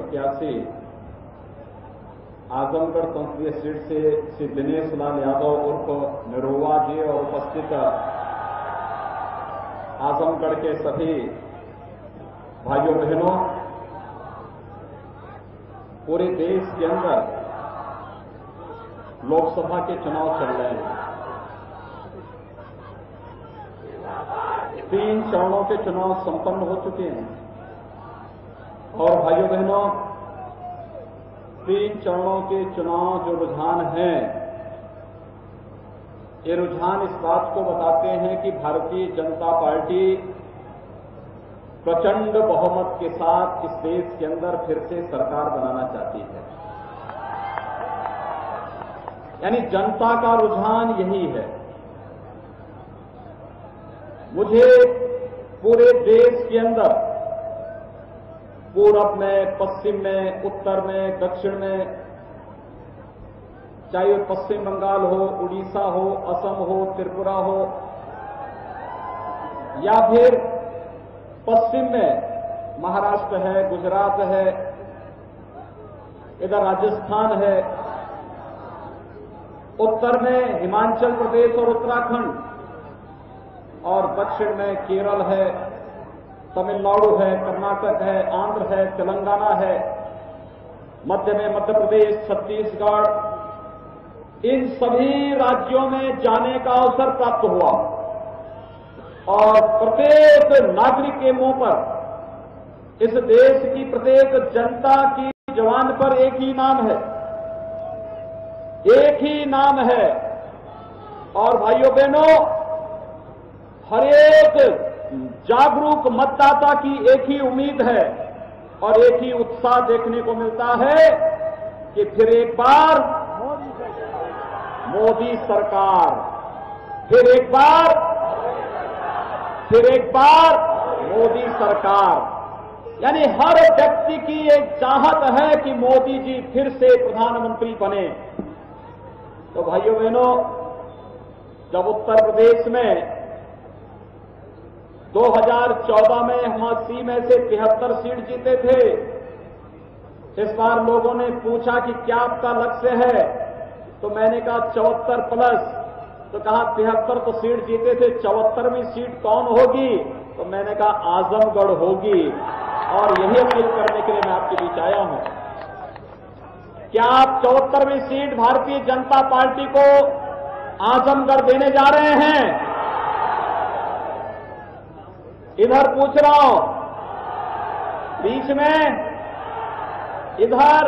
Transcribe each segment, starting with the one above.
प्रत्याशी आजमगढ़ संसदीय सीट से श्री दिनेश लाल यादव उर्फ निरुआ जी और उपस्थित आजमगढ़ के सभी भाइयों बहनों, पूरे देश के अंदर लोकसभा के चुनाव चल रहे हैं। 3 चरणों के चुनाव संपन्न हो चुके हैं और भाइयों बहनों, 3 चरणों के चुनाव जो रुझान हैं, ये रुझान इस बात को बताते हैं कि भारतीय जनता पार्टी प्रचंड बहुमत के साथ इस देश के अंदर फिर से सरकार बनाना चाहती है। यानी जनता का रुझान यही है। मुझे पूरे देश के अंदर, पूरब में, पश्चिम में, उत्तर में, दक्षिण में, चाहे पश्चिम बंगाल हो, उड़ीसा हो, असम हो, त्रिपुरा हो, या फिर पश्चिम में महाराष्ट्र है, गुजरात है, इधर राजस्थान है, उत्तर में हिमाचल प्रदेश और उत्तराखंड, और दक्षिण में केरल है, तमिलनाडु है, कर्नाटक है, आंध्र है, तेलंगाना है, मध्य में मध्य प्रदेश, छत्तीसगढ़, इन सभी राज्यों में जाने का अवसर प्राप्त हुआ और प्रत्येक नागरिक के मुंह पर, इस देश की प्रत्येक जनता की जुबान पर एक ही नाम है, एक ही नाम है। और भाइयों बहनों, हर एक जागरूक मतदाता की एक ही उम्मीद है और एक ही उत्साह देखने को मिलता है कि फिर एक बार मोदी सरकार, फिर एक बार मोदी सरकार। यानी हर व्यक्ति की एक चाहत है कि मोदी जी फिर से प्रधानमंत्री बने। तो भाइयों बहनों, जब उत्तर प्रदेश में 2014 में हम 80 में से 73 सीट जीते थे, इस बार लोगों ने पूछा कि क्या आपका लक्ष्य है, तो मैंने कहा 74 प्लस। तो कहा 73 तो सीट जीते थे, 74वीं सीट कौन होगी? तो मैंने कहा आजमगढ़ होगी। और यही अपील करने के लिए मैं आपके बीच आया हूं। क्या आप 74वीं सीट भारतीय जनता पार्टी को आजमगढ़ देने जा रहे हैं? इधर पूछ रहा हूं, बीच में, इधर।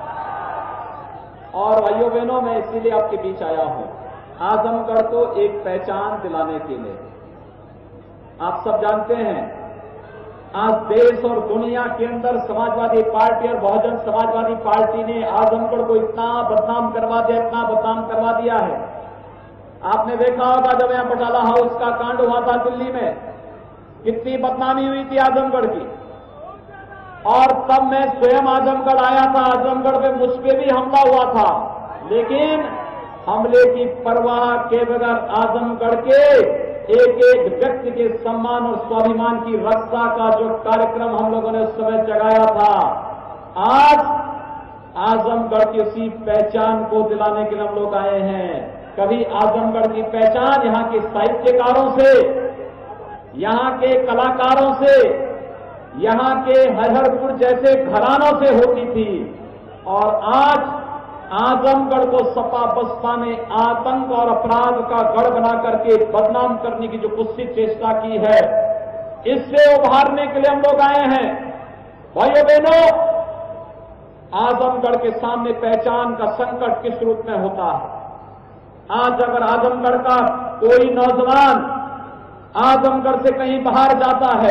और भाइयों बहनों, मैं इसीलिए आपके बीच आया हूं, आजमगढ़ को एक पहचान दिलाने के लिए। आप सब जानते हैं, आज देश और दुनिया के अंदर समाजवादी पार्टी और बहुजन समाजवादी पार्टी ने आजमगढ़ को इतना बदनाम करवा दिया है। आपने देखा होगा जब यहां बटाला हाउस का कांड हुआ था दिल्ली में, कितनी बदनामी हुई थी आजमगढ़ की। और तब मैं स्वयं आजमगढ़ आया था, आजमगढ़ में मुझ पे भी हमला हुआ था, लेकिन हमले की परवाह के बगैर आजमगढ़ के एक एक व्यक्ति के सम्मान और स्वाभिमान की रक्षा का जो कार्यक्रम हम लोगों ने उस समय जगाया था, आज आजमगढ़ की उसी पहचान को दिलाने के लिए हम लोग आए हैं। कभी आजमगढ़ की पहचान यहाँ के साहित्यकारों से, यहाँ के कलाकारों से, यहाँ के हरिहरपुर जैसे घरानों से होती थी, और आज आजमगढ़ को सपा बसपा ने आतंक और अपराध का गढ़ बना करके बदनाम करने की जो कुत्सित चेष्टा की है, इससे उभारने के लिए हम लोग आए हैं। भाइयों बहनों, आजमगढ़ के सामने पहचान का संकट किस रूप में होता है? आज अगर आजमगढ़ का कोई नौजवान आजमगढ़ से कहीं बाहर जाता है,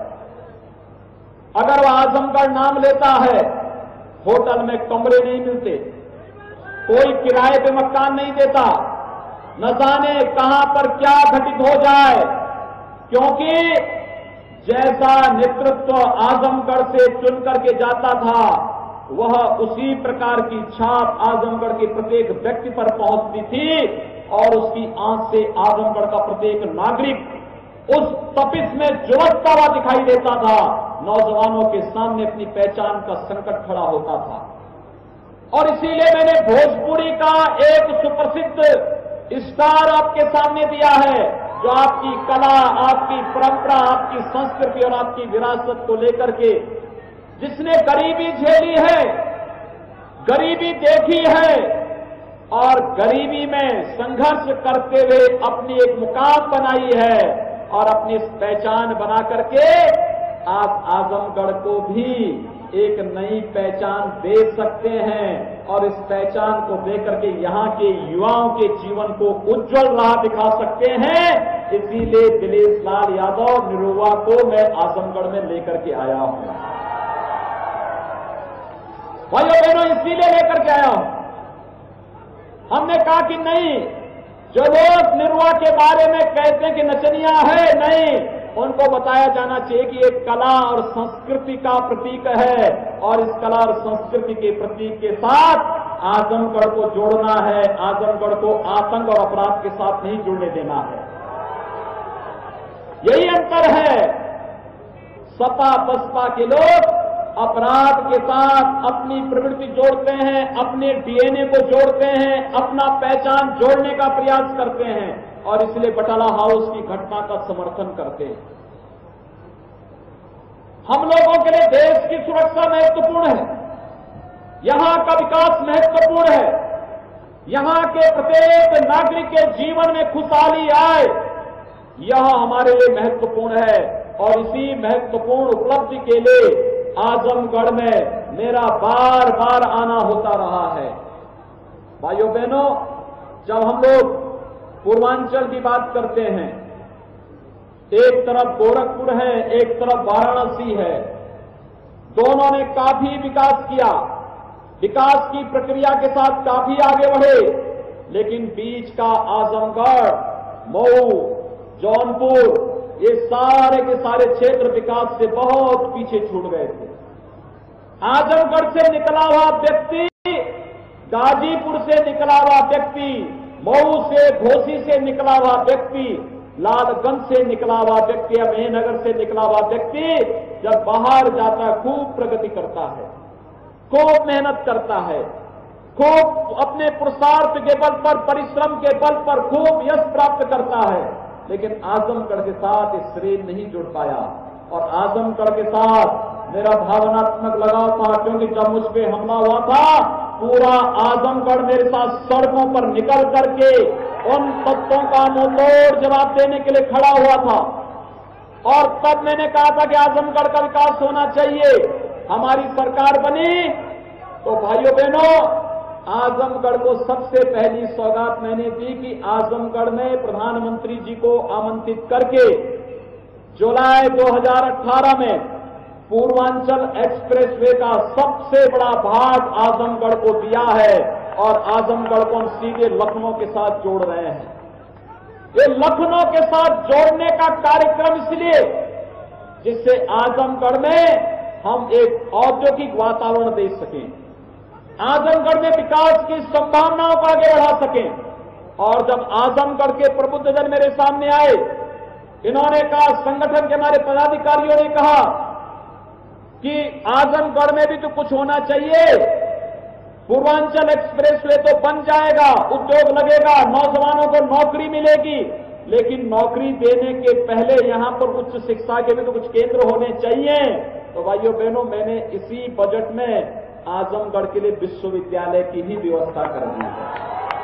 अगर वह आजमगढ़ नाम लेता है, होटल में कमरे नहीं मिलते, कोई किराए पे मकान नहीं देता, न जाने कहां पर क्या घटित हो जाए, क्योंकि जैसा नेतृत्व आजमगढ़ से चुन करके जाता था, वह उसी प्रकार की छाप आजमगढ़ के प्रत्येक व्यक्ति पर पहुंचती थी, और उसकी आंख से आजमगढ़ का प्रत्येक नागरिक उस तपिश में झुलसता हुआ दिखाई देता था। नौजवानों के सामने अपनी पहचान का संकट खड़ा होता था। और इसीलिए मैंने भोजपुरी का एक सुप्रसिद्ध स्टार आपके सामने दिया है, जो आपकी कला, आपकी परंपरा, आपकी संस्कृति और आपकी विरासत को लेकर के, जिसने गरीबी झेली है, गरीबी देखी है और गरीबी में संघर्ष करते हुए अपनी एक मुकाम बनाई है और अपनी पहचान बना करके आप आजमगढ़ को भी एक नई पहचान दे सकते हैं और इस पहचान को देकर के यहां के युवाओं के जीवन को उज्जवल राह दिखा सकते हैं। इसीलिए दिलेश लाल यादव निरुआ को मैं आजमगढ़ में लेकर के आया हूं। भाइयों बहनों, इसीलिए लेकर के आया हूं। हमने कहा कि नहीं, जो लोग निरुआ के बारे में कहते हैं कि नचनिया है, नहीं, उनको बताया जाना चाहिए कि एक कला और संस्कृति का प्रतीक है और इस कला और संस्कृति के प्रतीक के साथ आजमगढ़ को जोड़ना है। आजमगढ़ को आतंक और अपराध के साथ नहीं जुड़ने देना है। यही अंतर है। सपा बसपा के लोग अपराध के साथ अपनी प्रवृत्ति जोड़ते हैं, अपने डीएनए को जोड़ते हैं, अपना पहचान जोड़ने का प्रयास करते हैं और इसलिए बटाला हाउस की घटना का समर्थन करते हैं। हम लोगों के लिए देश की सुरक्षा महत्वपूर्ण है, यहां का विकास महत्वपूर्ण है, यहां के प्रत्येक नागरिक के जीवन में खुशहाली आए, यह हमारे लिए महत्वपूर्ण है। और इसी महत्वपूर्ण उपलब्धि के लिए आजमगढ़ में मेरा बार बार आना होता रहा है। भाइयों बहनों, जब हम लोग पूर्वांचल की बात करते हैं, एक तरफ गोरखपुर है, एक तरफ वाराणसी है, दोनों ने काफी विकास किया, विकास की प्रक्रिया के साथ काफी आगे बढ़े, लेकिन बीच का आजमगढ़, मऊ, जौनपुर, ये सारे के सारे क्षेत्र विकास से बहुत पीछे छूट गए थे। आजमगढ़ से निकला हुआ व्यक्ति, गाजीपुर से निकला हुआ व्यक्ति, मऊ से, घोसी से निकला हुआ व्यक्ति, लालगंज से निकला हुआ व्यक्ति, अमेहनगर से निकला हुआ व्यक्ति जब बाहर जाता है खूब प्रगति करता है, खूब मेहनत करता है, खूब अपने पुरुषार्थ के बल पर, परिश्रम के बल पर खूब यश प्राप्त करता है। लेकिन आजमगढ़ के साथ इस श्रेय नहीं जुड़ पाया और आजमगढ़ के साथ मेरा भावनात्मक लगाव था, क्योंकि जब मुझ पे हमला हुआ था पूरा आजमगढ़ मेरे साथ सड़कों पर निकल करके उन तत्वों का मुंहतोड़ जवाब देने के लिए खड़ा हुआ था। और तब मैंने कहा था कि आजमगढ़ का विकास होना चाहिए। हमारी सरकार बनी तो भाइयों बहनों, आजमगढ़ को सबसे पहली सौगात मैंने दी कि आजमगढ़ में प्रधानमंत्री जी को आमंत्रित करके जुलाई 2018 में पूर्वांचल एक्सप्रेसवे का सबसे बड़ा भाग आजमगढ़ को दिया है और आजमगढ़ को हम सीधे लखनऊ के साथ जोड़ रहे हैं। ये लखनऊ के साथ जोड़ने का कार्यक्रम इसलिए जिससे आजमगढ़ में हम एक औद्योगिक वातावरण दे सकें, आजमगढ़ में विकास की संभावनाओं को आगे बढ़ा सकें। और जब आजमगढ़ के प्रबुद्धजन मेरे सामने आए, इन्होंने कहा, संगठन के हमारे पदाधिकारियों ने कहा कि आजमगढ़ में भी तो कुछ होना चाहिए, पूर्वांचल एक्सप्रेसवे तो बन जाएगा, उद्योग लगेगा, नौजवानों को नौकरी मिलेगी, लेकिन नौकरी देने के पहले यहां पर उच्च शिक्षा के भी तो कुछ केंद्र होने चाहिए। तो भाइयों बहनों, मैंने इसी बजट में आजमगढ़ के लिए विश्वविद्यालय की ही व्यवस्था कर दी है।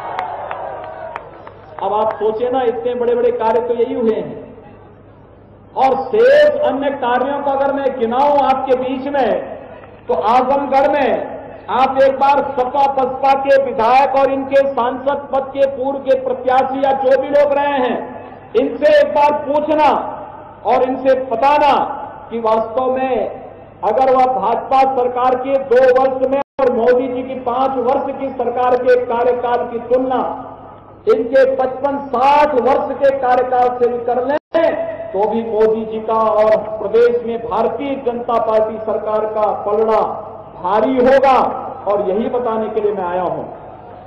अब आप सोचे ना, इतने बड़े बड़े कार्य तो यही हुए हैं और शेष अन्य कार्यों को अगर मैं गिनाऊं आपके बीच में, तो आजमगढ़ में आप एक बार सपा बसपा के विधायक और इनके सांसद पद के पूर्व के प्रत्याशी या जो भी लोग रहे हैं, इनसे एक बार पूछना और इनसे बताना कि वास्तव में अगर वह भाजपा सरकार के 2 वर्ष में और मोदी जी की 5 वर्ष की सरकार के कार्यकाल की तुलना इनके 55-60 वर्ष के कार्यकाल से भी कर लें तो भी मोदी जी का और प्रदेश में भारतीय जनता पार्टी सरकार का पलड़ा भारी होगा। और यही बताने के लिए मैं आया हूं।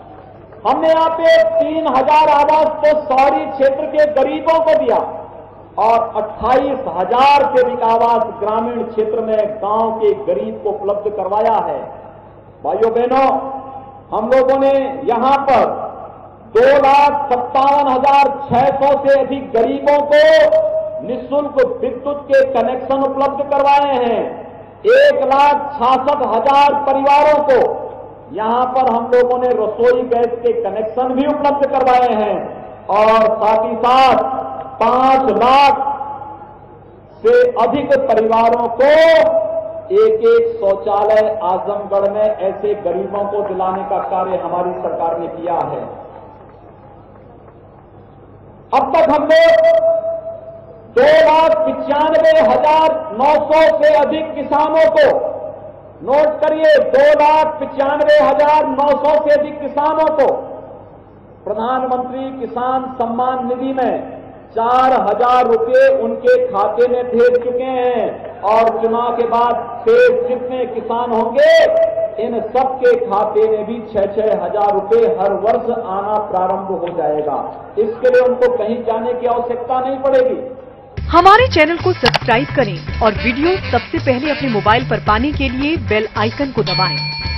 हमने यहां पे 3000 आवास तो शहरी क्षेत्र के गरीबों को दिया, और 28,000 से अधिक आवास ग्रामीण क्षेत्र में गांव के गरीब को उपलब्ध करवाया है। भाइयों बहनों, हम लोगों ने यहां पर 2,57,600 से अधिक गरीबों को निःशुल्क विद्युत के कनेक्शन उपलब्ध करवाए हैं। 1,66,000 परिवारों को यहां पर हम लोगों ने रसोई गैस के कनेक्शन भी उपलब्ध करवाए हैं और साथ ही साथ 5 लाख से अधिक परिवारों को एक शौचालय आजमगढ़ में ऐसे गरीबों को दिलाने का कार्य हमारी सरकार ने किया है। अब तक हम लोग 2,95,900 से अधिक किसानों को, नोट करिए, 2,95,900 से अधिक किसानों को प्रधानमंत्री किसान सम्मान निधि में 4,000 रुपये उनके खाते में भेज चुके हैं और चुनाव के बाद शेष जितने किसान होंगे इन सबके खाते में भी 6,000 रुपये हर वर्ष आना प्रारंभ हो जाएगा। इसके लिए उनको कहीं जाने की आवश्यकता नहीं पड़ेगी। हमारे चैनल को सब्सक्राइब करें और वीडियो सबसे पहले अपने मोबाइल पर पाने के लिए बेल आइकन को दबाएं।